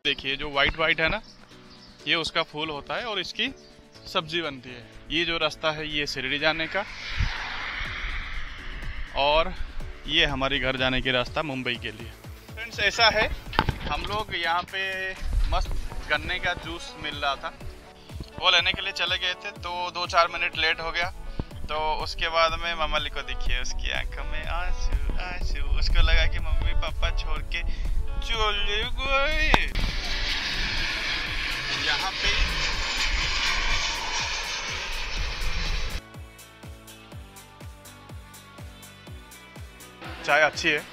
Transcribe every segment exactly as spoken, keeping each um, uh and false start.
देखिए जो white white है ना, ये उसका फूल होता है और इसकी सब्जी बनती है। ये जो रास्ता है ये शिरडी जाने का, और ये हमारी घर जाने की रास्ता मुंबई के लिए। फ्रेंड्स ऐसा है, हम लोग यहाँ पे मस्त गन्ने का जूस मिल रहा था, वो लेने के लिए चले गए थे, तो दो चार मिनट लेट हो गया। तो उसके बाद में मामाली को देखिए, उसकी आंखों में आंसू आंसू, उसको लगा कि मम्मी पापा छोड़ के चले गए। यहाँ पे चाय अच्छी है,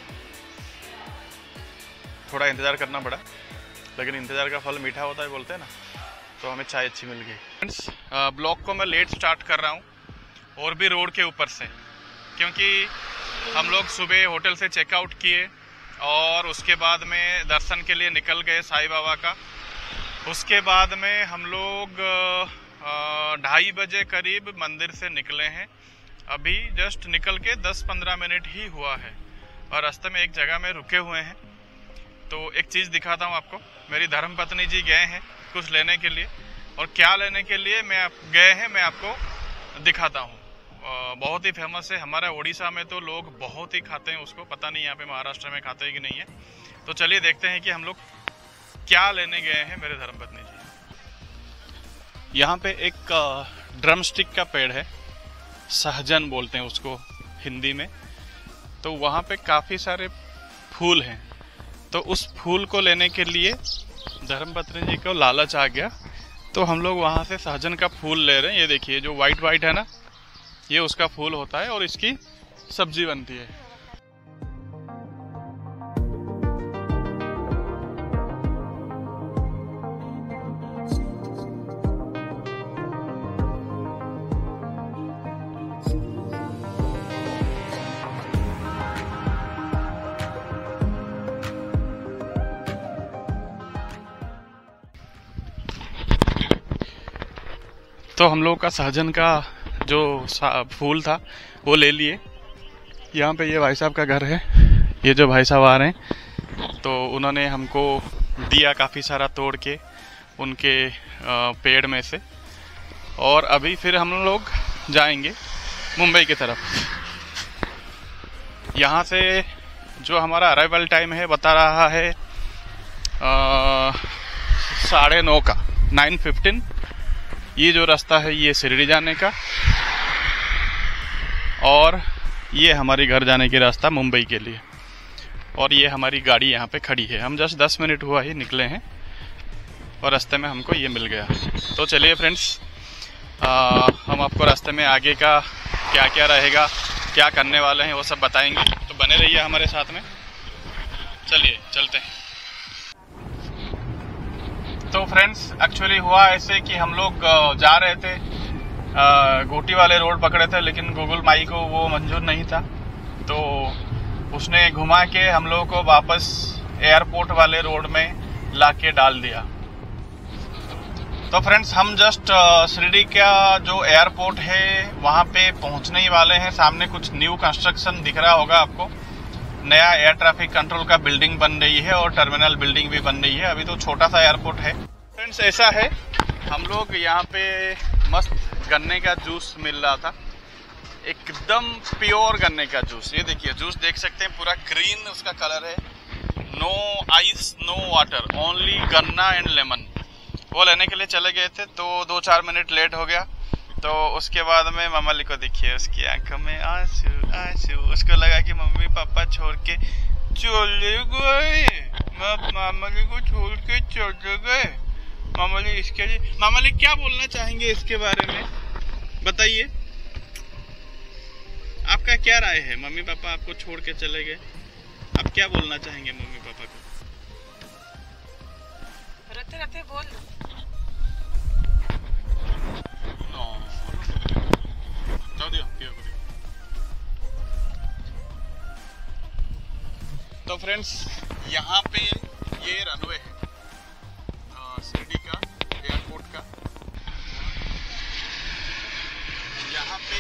थोड़ा इंतज़ार करना पड़ा, लेकिन इंतज़ार का फल मीठा होता है बोलते हैं ना, तो हमें चाय अच्छी मिल गई। फ्रेंड्स ब्लॉग को मैं लेट स्टार्ट कर रहा हूँ, और भी रोड के ऊपर से, क्योंकि हम लोग सुबह होटल से चेकआउट किए और उसके बाद में दर्शन के लिए निकल गए साईं बाबा का। उसके बाद में हम लोग ढाई बजे करीब मंदिर से निकले हैं। अभी जस्ट निकल के दस पंद्रह मिनट ही हुआ है, और रास्ते में एक जगह में रुके हुए हैं। तो एक चीज़ दिखाता हूँ आपको। मेरी धर्मपत्नी जी गए हैं कुछ लेने के लिए, और क्या लेने के लिए मैं आप गए हैं मैं आपको दिखाता हूँ। बहुत ही फेमस है हमारा उड़ीसा में, तो लोग बहुत ही खाते हैं उसको, पता नहीं यहाँ पे महाराष्ट्र में खाते हैं कि नहीं है। तो चलिए देखते हैं कि हम लोग क्या लेने गए हैं मेरे धर्मपत्नी जी। यहाँ पे एक ड्रम स्टिक का पेड़ है, सहजन बोलते हैं उसको हिंदी में। तो वहाँ पे काफ़ी सारे फूल हैं, तो उस फूल को लेने के लिए धर्मपत्नी जी को लालच आ गया, तो हम लोग वहाँ से सहजन का फूल ले रहे हैं। ये देखिए जो वाइट वाइट है ना, ये उसका फूल होता है और इसकी सब्जी बनती है। तो हम लोग का सहजन का जो फूल था वो ले लिए। यहाँ पे ये भाई साहब का घर है, ये जो भाई साहब आ रहे हैं, तो उन्होंने हमको दिया काफ़ी सारा तोड़ के उनके पेड़ में से। और अभी फिर हम लोग जाएंगे मुंबई की तरफ। यहाँ से जो हमारा अराइवल टाइम है बता रहा है साढ़े नौ का, नाइन फिफ्टीन। ये जो रास्ता है ये शिरडी जाने का, और ये हमारी घर जाने की रास्ता मुंबई के लिए। और ये हमारी गाड़ी यहाँ पे खड़ी है। हम जस्ट दस मिनट हुआ ही निकले हैं, और रास्ते में हमको ये मिल गया। तो चलिए फ्रेंड्स, हम आपको रास्ते में आगे का क्या क्या रहेगा, क्या करने वाले हैं, वो सब बताएंगे। तो बने रहिए हमारे साथ में। चलिए चलते हैं। तो फ्रेंड्स एक्चुअली हुआ ऐसे कि हम लोग जा रहे थे, गोटी वाले रोड पकड़े थे, लेकिन गूगल माई को वो मंजूर नहीं था, तो उसने घुमा के हम लोगों को वापस एयरपोर्ट वाले रोड में लाके डाल दिया। तो फ्रेंड्स हम जस्ट शिरडी का जो एयरपोर्ट है वहाँ पे पहुँचने ही वाले हैं। सामने कुछ न्यू कंस्ट्रक्शन दिख रहा होगा आपको, नया एयर ट्रैफिक कंट्रोल का बिल्डिंग बन रही है और टर्मिनल बिल्डिंग भी बन रही है। अभी तो छोटा सा एयरपोर्ट है। फ्रेंड्स ऐसा है, हम लोग यहाँ पे मस्त गन्ने का जूस मिल रहा था, एकदम प्योर गन्ने का जूस। ये देखिए जूस देख सकते हैं, पूरा ग्रीन उसका कलर है, no ice no water, only गन्ना एंड लेमन। वो लेने के लिए चले गए थे, तो दो चार मिनट लेट हो गया। तो उसके बाद में मामाली को देखिए, उसकी आंखों में आंसू आंसू, उसको लगा कि मम्मी पापा छोड़ के चले गए, मामाली को छोड़ के चले गए। मामाली इसके लिए, मामाली क्या बोलना चाहेंगे इसके बारे में बताइए, आपका क्या राय है? मम्मी पापा आपको छोड़ के चले गए, आप क्या बोलना चाहेंगे मम्मी पापा को? रहते रहते बोल तो फ्रेंड्स यहाँ पे ये रनवे है शिरडी का एयरपोर्ट का। यहाँ पे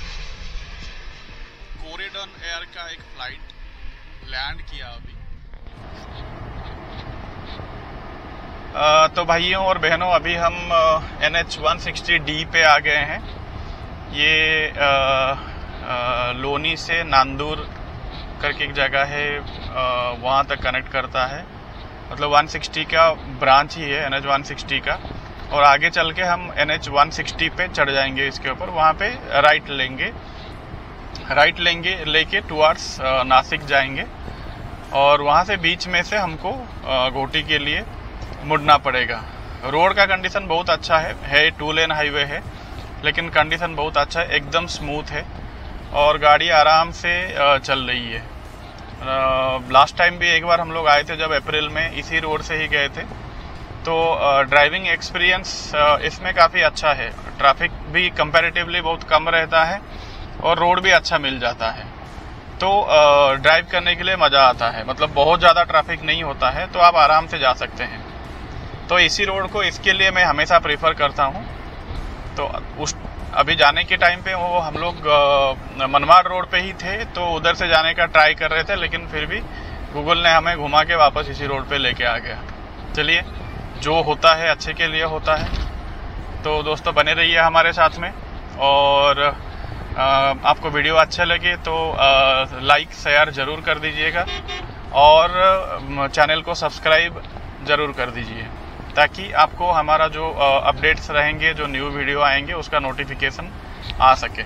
कोरिडोन एयर का एक फ्लाइट लैंड किया अभी, तो भाइयों और बहनों, अभी हम N H one sixty D पे आ गए हैं। ये आ, आ, लोनी से नांदूर करके एक जगह है, वहाँ तक कनेक्ट करता है। मतलब वन सिक्सटी का ब्रांच ही है एन एच वन सिक्सटी का। और आगे चल के हम एन एच वन सिक्सटी पे चढ़ जाएंगे इसके ऊपर, वहाँ पे राइट लेंगे राइट लेंगे लेके टुवर्ड्स नासिक जाएंगे। और वहाँ से बीच में से हमको घोटी के लिए मुड़ना पड़ेगा। रोड का कंडीशन बहुत अच्छा है है टू लेन हाईवे है, लेकिन कंडीशन बहुत अच्छा है, एकदम स्मूथ है और गाड़ी आराम से चल रही है। लास्ट टाइम भी एक बार हम लोग आए थे जब अप्रैल में, इसी रोड से ही गए थे। तो ड्राइविंग एक्सपीरियंस इसमें काफ़ी अच्छा है। ट्रैफिक भी कंपैरेटिवली बहुत कम रहता है और रोड भी अच्छा मिल जाता है, तो ड्राइव करने के लिए मज़ा आता है। मतलब बहुत ज़्यादा ट्रैफिक नहीं होता है, तो आप आराम से जा सकते हैं। तो इसी रोड को इसके लिए मैं हमेशा प्रेफर करता हूँ। तो उस अभी जाने के टाइम पे वो हम लोग मनमाड़ रोड पे ही थे, तो उधर से जाने का ट्राई कर रहे थे, लेकिन फिर भी गूगल ने हमें घुमा के वापस इसी रोड पे लेके आ गया। चलिए, जो होता है अच्छे के लिए होता है। तो दोस्तों बने रहिए हमारे साथ में, और आ, आपको वीडियो अच्छा लगे तो आ, लाइक शेयर ज़रूर कर दीजिएगा और चैनल को सब्सक्राइब ज़रूर कर दीजिए, ताकि आपको हमारा जो अपडेट्स रहेंगे, जो न्यू वीडियो आएंगे, उसका नोटिफिकेशन आ सके।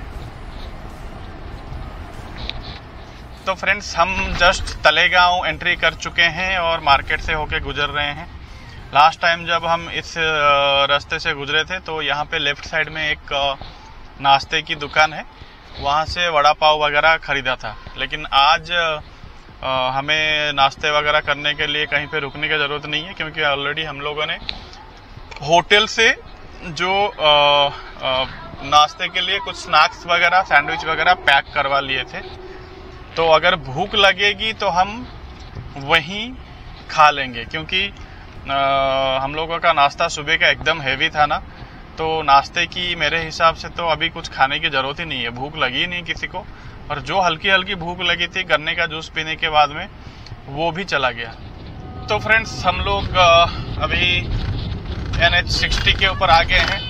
तो फ्रेंड्स, हम जस्ट तलेगांव एंट्री कर चुके हैं और मार्केट से होके गुजर रहे हैं। लास्ट टाइम जब हम इस रास्ते से गुजरे थे तो यहाँ पे लेफ्ट साइड में एक नाश्ते की दुकान है, वहाँ से वड़ा पाव वगैरह ख़रीदा था। लेकिन आज आ, हमें नाश्ते वगैरह करने के लिए कहीं पे रुकने की ज़रूरत नहीं है, क्योंकि ऑलरेडी हम लोगों ने होटल से जो आ, आ, नाश्ते के लिए कुछ स्नैक्स वगैरह, सैंडविच वगैरह पैक करवा लिए थे। तो अगर भूख लगेगी तो हम वहीं खा लेंगे, क्योंकि आ, हम लोगों का नाश्ता सुबह का एकदम हैवी था ना, तो नाश्ते की मेरे हिसाब से तो अभी कुछ खाने की ज़रूरत ही नहीं है। भूख लगी ही नहीं किसी को, और जो हल्की हल्की भूख लगी थी गन्ने का जूस पीने के बाद में, वो भी चला गया। तो फ्रेंड्स, हम लोग अभी एन एच सिक्सटी के ऊपर आ गए हैं।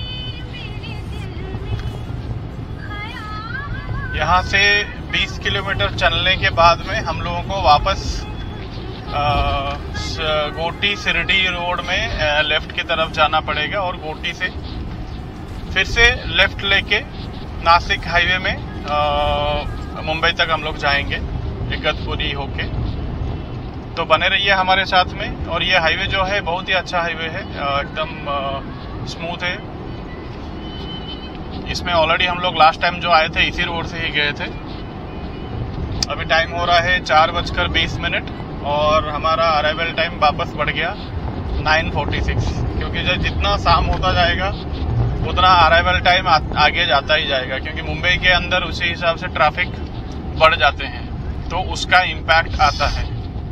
यहाँ से बीस किलोमीटर चलने के बाद में हम लोगों को वापस घोटी शिरडी रोड में लेफ्ट की तरफ जाना पड़ेगा, और घोटी से फिर से लेफ्ट लेके नासिक हाईवे में आ, मुंबई तक हम लोग जाएंगे इगतपुरी होके। तो बने रहिए हमारे साथ में। और ये हाईवे जो है बहुत ही अच्छा हाईवे है, एकदम स्मूथ है। इसमें ऑलरेडी हम लोग लास्ट टाइम जो आए थे इसी रोड से ही गए थे। अभी टाइम हो रहा है चार बजकर बीस मिनट और हमारा अराइवल टाइम वापस बढ़ गया नाइन फोर्टी सिक्स, क्योंकि जब जितना शाम होता जाएगा उतना अराइवल टाइम आगे जाता ही जाएगा, क्योंकि मुंबई के अंदर उसी हिसाब से ट्रैफिक बढ़ जाते हैं, तो उसका इम्पैक्ट आता है।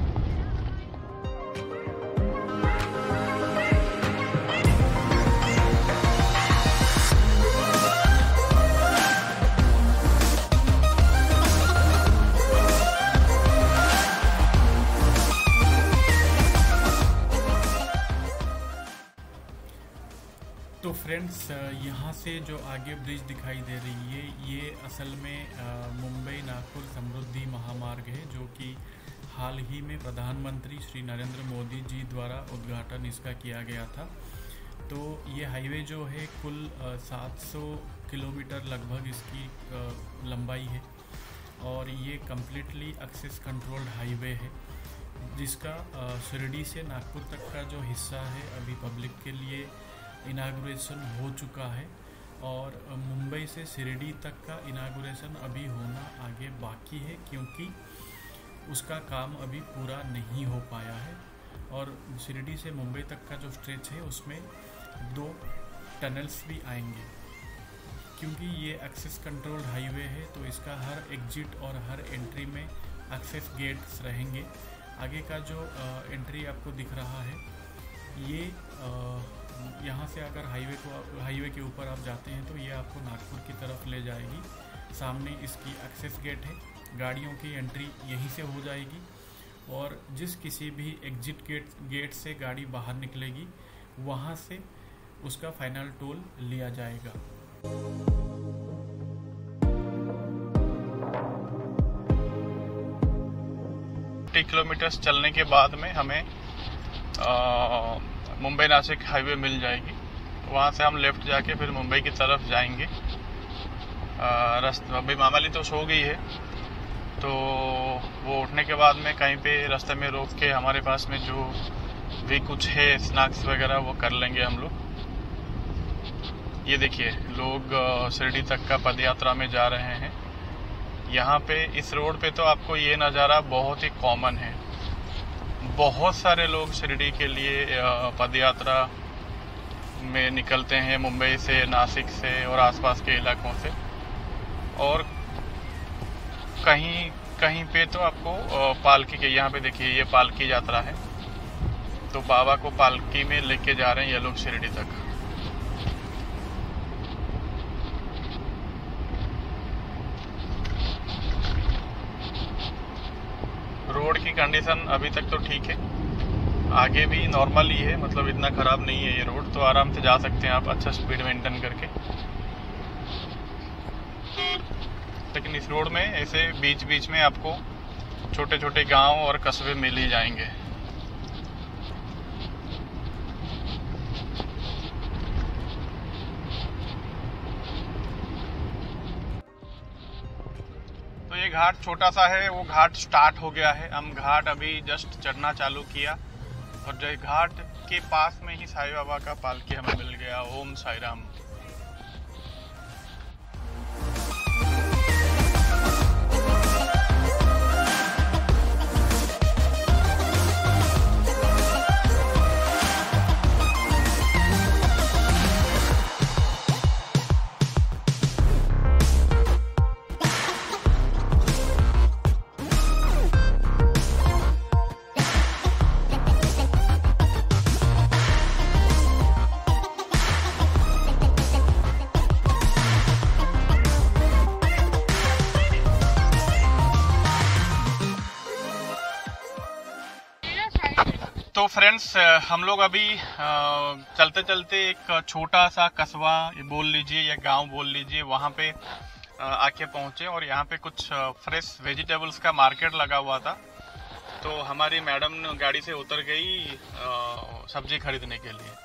तो फ्रेंड्स, यहाँ से जो आगे ब्रिज दिखाई दे रही है, ये असल में मुंबई नागपुर समृद्धि महामार्ग है, जो कि हाल ही में प्रधानमंत्री श्री नरेंद्र मोदी जी द्वारा उद्घाटन इसका किया गया था। तो ये हाईवे जो है कुल सात सौ किलोमीटर लगभग इसकी लंबाई है, और ये कम्प्लीटली एक्सेस कंट्रोल्ड हाईवे है, जिसका शिरडी से नागपुर तक का जो हिस्सा है अभी पब्लिक के लिए इनागुरेशन हो चुका है, और मुंबई से शिरडी तक का इनागुरेशन अभी होना आगे बाकी है, क्योंकि उसका काम अभी पूरा नहीं हो पाया है। और शिरडी से मुंबई तक का जो स्ट्रेच है उसमें दो टनल्स भी आएंगे। क्योंकि ये एक्सेस कंट्रोल्ड हाईवे है, तो इसका हर एग्जिट और हर एंट्री में एक्सेस गेट्स रहेंगे। आगे का जो एंट्री आपको दिख रहा है, ये यहाँ से अगर हाईवे को हाईवे के ऊपर आप जाते हैं तो ये आपको नागपुर की तरफ ले जाएगी। सामने इसकी एक्सेस गेट है, गाड़ियों की एंट्री यहीं से हो जाएगी। और जिस किसी भी एग्जिट गेट गेट से गाड़ी बाहर निकलेगी वहाँ से उसका फाइनल टोल लिया जाएगा। किलोमीटर चलने के बाद में हमें मुंबई नासिक हाईवे मिल जाएगी। वहाँ से हम लेफ्ट जाके फिर मुंबई की तरफ जाएंगे। रास्ते अभी मामाली तो सो गई है, तो वो उठने के बाद में कहीं पे रास्ते में रोक के हमारे पास में जो भी कुछ है स्नैक्स वगैरह वो कर लेंगे हम लोग। ये देखिए लोग शिरडी तक का पद यात्रा में जा रहे हैं। यहाँ पे इस रोड पे तो आपको ये नज़ारा बहुत ही कॉमन है। बहुत सारे लोग शिरडी के लिए पद यात्रा में निकलते हैं, मुंबई से, नासिक से और आसपास के इलाकों से। और कहीं कहीं पे तो आपको पालकी के, यहाँ पे देखिए ये पालकी यात्रा है, तो बाबा को पालकी में लेके जा रहे हैं ये लोग शिरडी तक। रोड की कंडीशन अभी तक तो ठीक है, आगे भी नॉर्मल ही है, मतलब इतना ख़राब नहीं है ये रोड, तो आराम से जा सकते हैं आप अच्छा स्पीड मेंटेन करके। लेकिन इस रोड में ऐसे बीच बीच में आपको छोटे छोटे गांव और कस्बे मिल ही जाएंगे। तो ये घाट छोटा सा है, वो घाट स्टार्ट हो गया है, हम घाट अभी जस्ट चढ़ना चालू किया और जो घाट के पास में ही साईं बाबा का पालकी हमें मिल गया। ओम साई राम। तो फ्रेंड्स हम लोग अभी चलते चलते एक छोटा सा कस्बा बोल लीजिए या गांव बोल लीजिए, वहाँ पे आके पहुँचे और यहाँ पे कुछ फ्रेश वेजिटेबल्स का मार्केट लगा हुआ था। तो हमारी मैडम गाड़ी से उतर गई सब्जी खरीदने के लिए।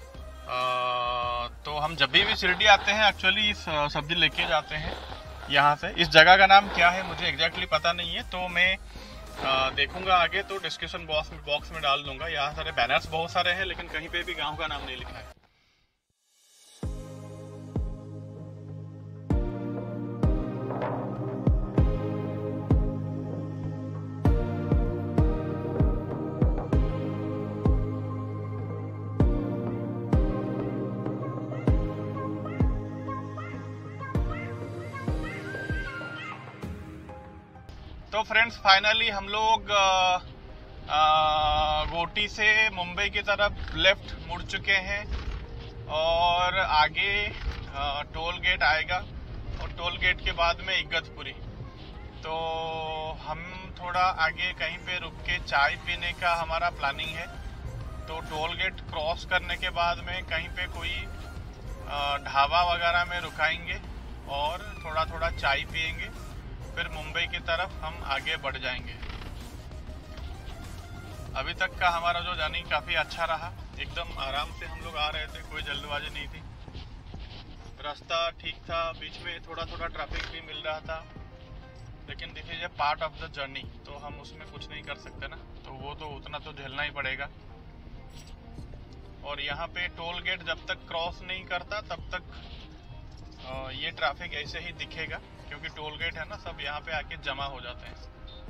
तो हम जब भी शिरडी आते हैं एक्चुअली सब्जी लेके जाते हैं यहाँ से। इस जगह का नाम क्या है मुझे एग्जैक्टली पता नहीं है, तो मैं आ, देखूंगा आगे तो डिस्क्रिप्शन बॉक्स में बॉक्स में डाल दूंगा। यहाँ सारे बैनर्स बहुत सारे हैं लेकिन कहीं पे भी गांव का नाम नहीं लिखा है। तो फ्रेंड्स फाइनली हम लोग गोटी से मुंबई की तरफ लेफ्ट मुड़ चुके हैं और आगे आ, टोल गेट आएगा और टोल गेट के बाद में इगतपुरी। तो हम थोड़ा आगे कहीं पे रुक के चाय पीने का हमारा प्लानिंग है। तो टोल गेट क्रॉस करने के बाद में कहीं पे कोई ढाबा वगैरह में रुकाएंगे और थोड़ा थोड़ा चाय पियेंगे, फिर मुंबई की तरफ हम आगे बढ़ जाएंगे। अभी तक का हमारा जो जर्नी काफ़ी अच्छा रहा, एकदम आराम से हम लोग आ रहे थे, कोई जल्दबाजी नहीं थी, रास्ता ठीक था, बीच में थोड़ा थोड़ा ट्रैफिक भी मिल रहा था, लेकिन this is a part of the journey, तो हम उसमें कुछ नहीं कर सकते ना, तो वो तो उतना तो झेलना ही पड़ेगा। और यहाँ पे टोल गेट जब तक क्रॉस नहीं करता तब तक ये ट्रैफिक ऐसे ही दिखेगा, क्योंकि टोल गेट है ना, सब यहाँ पे आके जमा हो जाते हैं।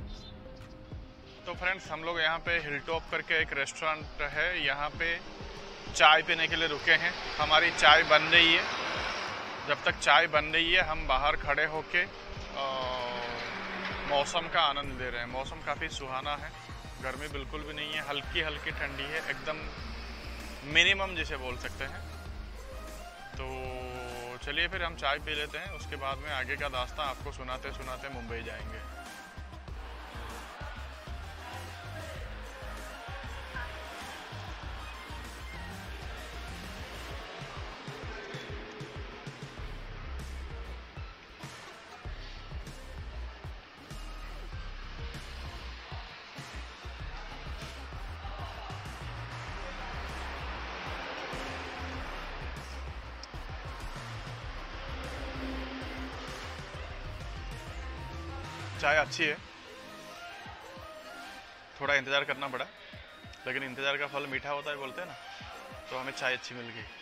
तो फ्रेंड्स हम लोग यहाँ पे हिल टॉप करके एक रेस्टोरेंट है, यहाँ पे चाय पीने के लिए रुके हैं। हमारी चाय बन रही है, जब तक चाय बन रही है हम बाहर खड़े होके मौसम का आनंद ले रहे हैं। मौसम काफ़ी सुहाना है, गर्मी बिल्कुल भी नहीं है, हल्की हल्की ठंडी है, एकदम मिनिमम जिसे बोल सकते हैं। तो चलिए फिर हम चाय पी लेते हैं, उसके बाद में आगे का रास्ता आपको सुनाते सुनाते मुंबई जाएंगे। चाय अच्छी है, थोड़ा इंतज़ार करना पड़ा, लेकिन इंतज़ार का फल मीठा होता है बोलते हैं ना, तो हमें चाय अच्छी मिल गई।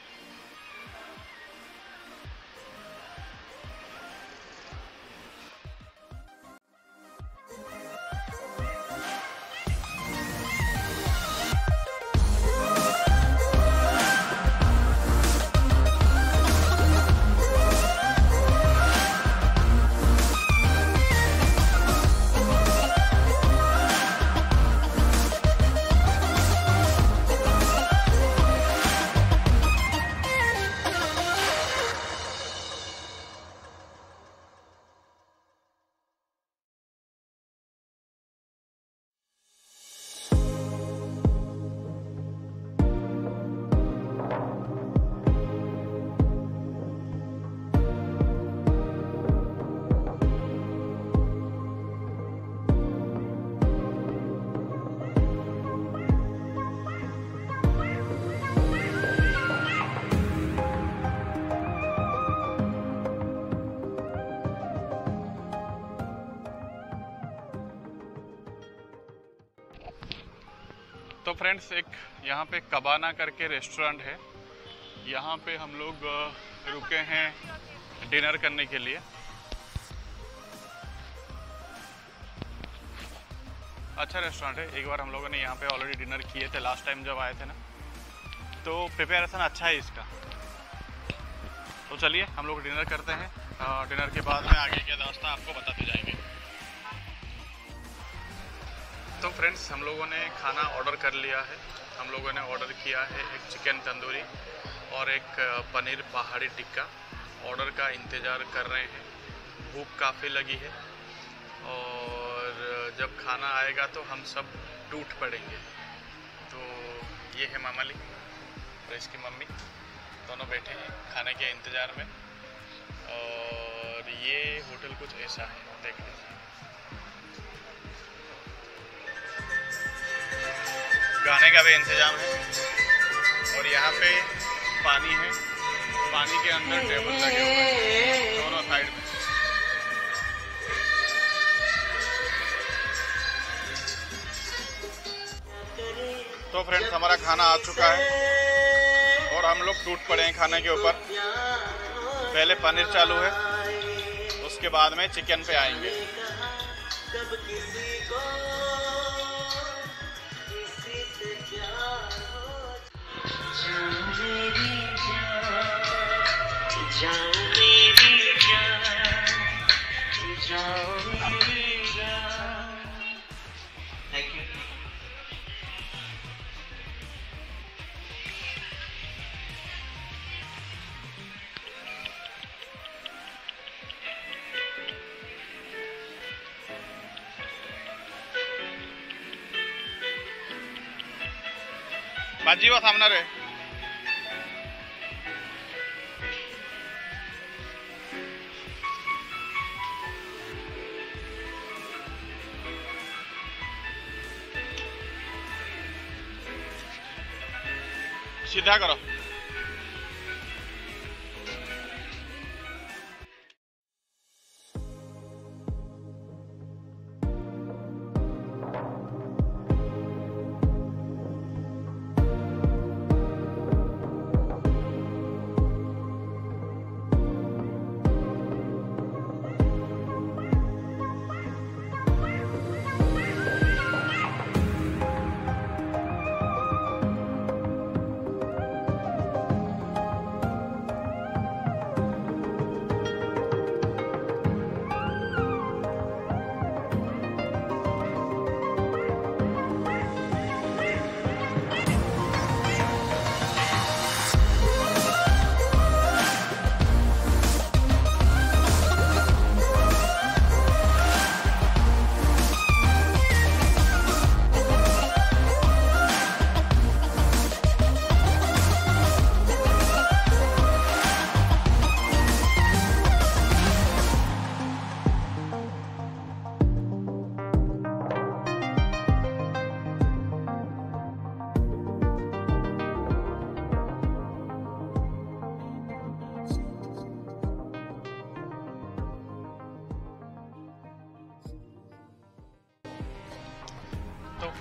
तो फ्रेंड्स, एक यहाँ पे कबाना करके रेस्टोरेंट है, यहाँ पे हम लोग रुके हैं डिनर करने के लिए। अच्छा रेस्टोरेंट है, एक बार हम लोगों ने यहाँ पे ऑलरेडी डिनर किए थे लास्ट टाइम जब आए थे ना, तो प्रिपरेशन अच्छा है इसका। तो चलिए हम लोग डिनर करते हैं, डिनर के बाद में आगे का रास्ता आपको बताते जाएंगे। तो फ्रेंड्स, हम लोगों ने खाना ऑर्डर कर लिया है। हम लोगों ने ऑर्डर किया है एक चिकन तंदूरी और एक पनीर पहाड़ी टिक्का। ऑर्डर का इंतज़ार कर रहे हैं, भूख काफ़ी लगी है और जब खाना आएगा तो हम सब टूट पड़ेंगे। तो ये है मामाली और इसकी मम्मी, दोनों बैठे हैं खाने के इंतज़ार में। और ये होटल कुछ ऐसा है, देख लीजिए। गाने का भी इंतजाम है और यहाँ पे पानी है, पानी के अंदर टेबल लगे हुए हैं दोनों साइड में। तो फ्रेंड्स, हमारा खाना आ चुका है और हम लोग टूट पड़े हैं खाने के ऊपर। पहले पनीर चालू है, उसके बाद में चिकन पे आएंगे। बाजीवा सामना रे। सीधा करो।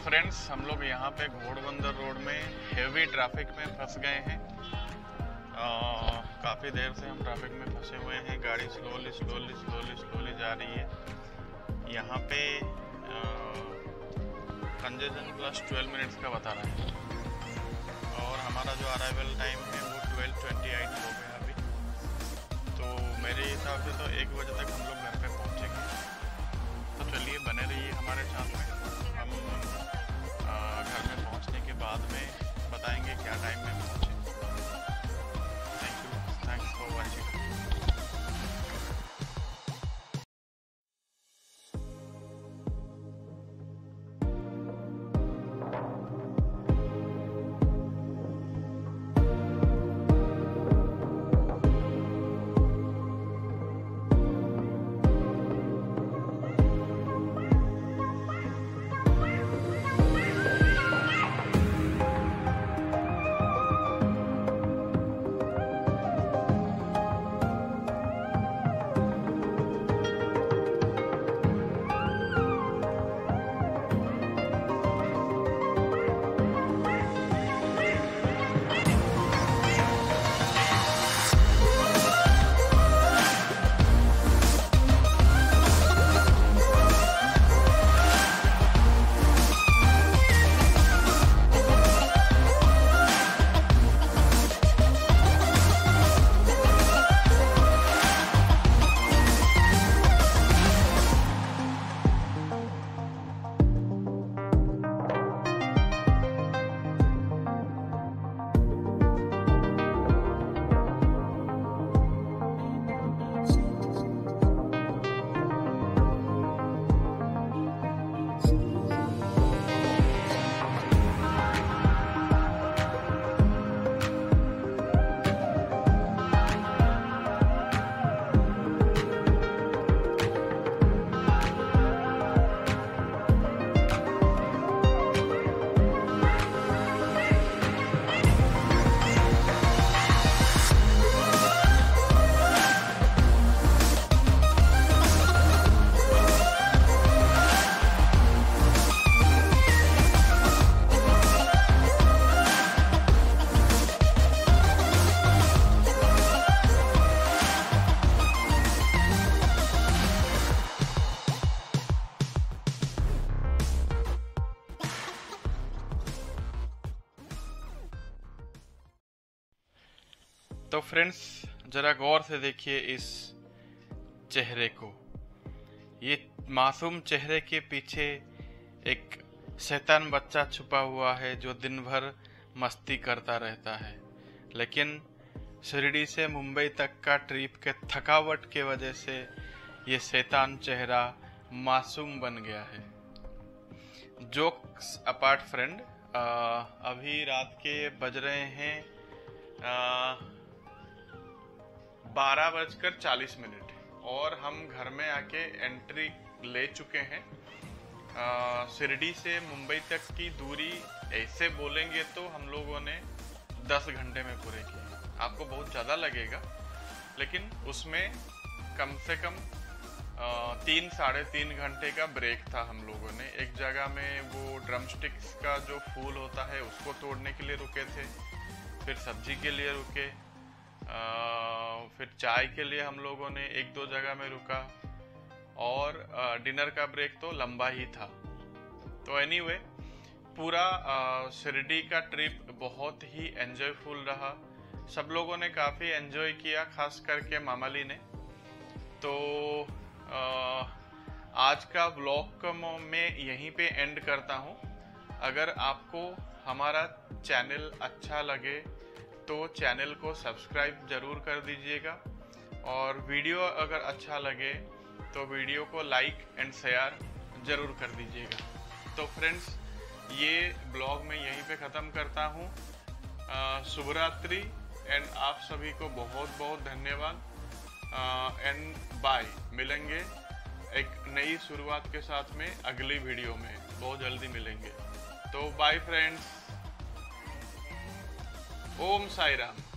फ्रेंड्स, हम लोग यहाँ पे घोड़बंदर रोड में हेवी ट्रैफिक में फंस गए हैं। काफ़ी देर से हम ट्रैफिक में फंसे हुए हैं। गाड़ी स्लोली स्लोली स्लोली स्लोली जा रही है। यहाँ पे कंजेशन प्लस ट्वेल्व मिनट्स का बता रहा है और हमारा जो अराइवल टाइम है वो ट्वेल्व ट्वेंटी एट हो गया अभी। तो मेरे हिसाब से तो एक बजे तक हम लोग घर पे पहुँचेंगे। तो चलिए बने रहिए हमारे साथ में। हम आ, घर में पहुँचने के बाद में बताएंगे क्या टाइम में पहुँचे। Thank you, thanks for watching. तो फ्रेंड्स, जरा गौर से देखिए इस चेहरे को। ये मासूम चेहरे के पीछे एक शैतान बच्चा छुपा हुआ है जो दिन भर मस्ती करता रहता है, लेकिन शिरडी से मुंबई तक का ट्रिप के थकावट के वजह से ये शैतान चेहरा मासूम बन गया है। जोक्स अपार्ट फ्रेंड, अभी रात के बज रहे हैं बारह बजकर चालीस मिनट और हम घर में आके एंट्री ले चुके हैं। शिरडी से मुंबई तक की दूरी ऐसे बोलेंगे तो हम लोगों ने दस घंटे में पूरे किए। आपको बहुत ज़्यादा लगेगा, लेकिन उसमें कम से कम आ, तीन साढ़े तीन घंटे का ब्रेक था हम लोगों ने। एक जगह में वो ड्रम स्टिक्स का जो फूल होता है उसको तोड़ने के लिए रुके थे, फिर सब्जी के लिए रुके, आ, फिर चाय के लिए हम लोगों ने एक दो जगह में रुका और आ, डिनर का ब्रेक तो लंबा ही था। तो एनीवे पूरा शिरडी का ट्रिप बहुत ही एंजॉयफुल रहा। सब लोगों ने काफ़ी एंजॉय किया, खास करके मामाली ने। तो आ, आज का व्लॉग में यहीं पे एंड करता हूँ। अगर आपको हमारा चैनल अच्छा लगे तो चैनल को सब्सक्राइब ज़रूर कर दीजिएगा और वीडियो अगर अच्छा लगे तो वीडियो को लाइक एंड शेयर ज़रूर कर दीजिएगा। तो फ्रेंड्स, ये ब्लॉग मैं यहीं पे ख़त्म करता हूँ। शुभ रात्रि एंड आप सभी को बहुत बहुत धन्यवाद एंड बाय। मिलेंगे एक नई शुरुआत के साथ में अगली वीडियो में, बहुत जल्दी मिलेंगे। तो बाय फ्रेंड्स, ओम साई राम।